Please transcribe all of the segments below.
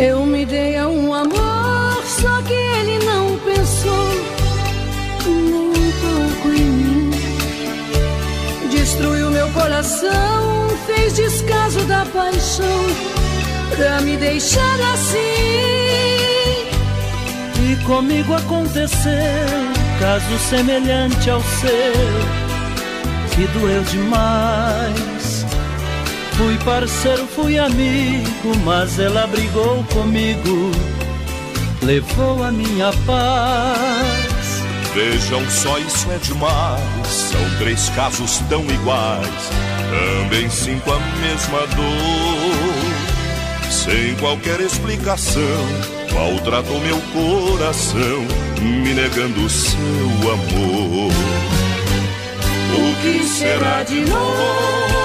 Eu me dei a um amor, só que ele não pensou nem um pouco em mim. Destruiu meu coração, fez descaso da paixão pra me deixar assim. E comigo aconteceu caso semelhante ao seu, que doeu demais. Fui parceiro, fui amigo, mas ela brigou comigo, levou a minha paz. Vejam só, isso é demais. São 3 casos tão iguais, também sinto a mesma dor. Sem qualquer explicação, maltratou meu coração, me negando seu amor. O que será de nós?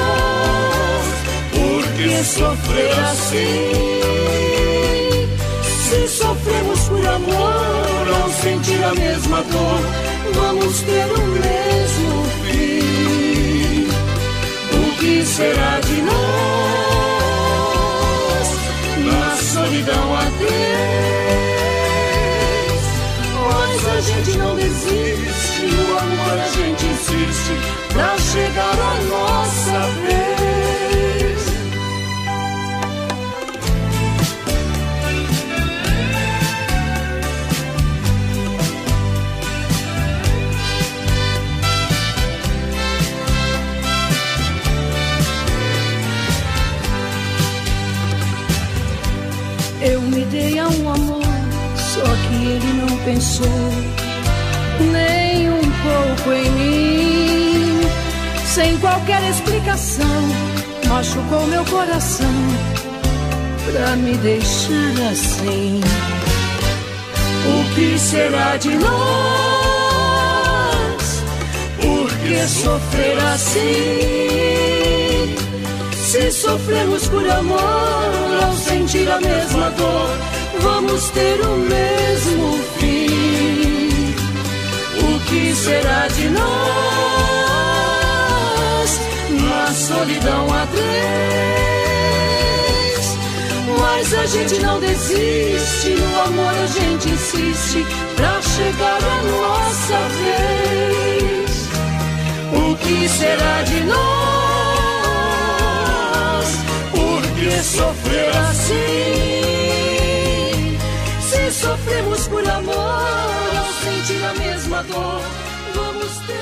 Por que sofrer assim? Se sofremos por amor, ao sentir a mesma dor, vamos ter o mesmo fim. O que será de nós? Na solidão a 3, mas a gente não desiste, no amor a gente insiste, pra chegar a nossa vez. Eu me dei a um amor, só que ele não pensou nem um pouco em mim. Sem qualquer explicação, machucou meu coração pra me deixar assim. O que será de nós? Por que sofrer assim? Se sofremos por amor, ao sentir a mesma dor, vamos ter o mesmo fim. O que será de nós? Na solidão a 3, mas a gente não desiste, no amor a gente insiste, pra chegar a nossa vez. O que será de nós? Que sofrer assim? Se sofremos por amor, ao sentir a mesma dor, vamos ter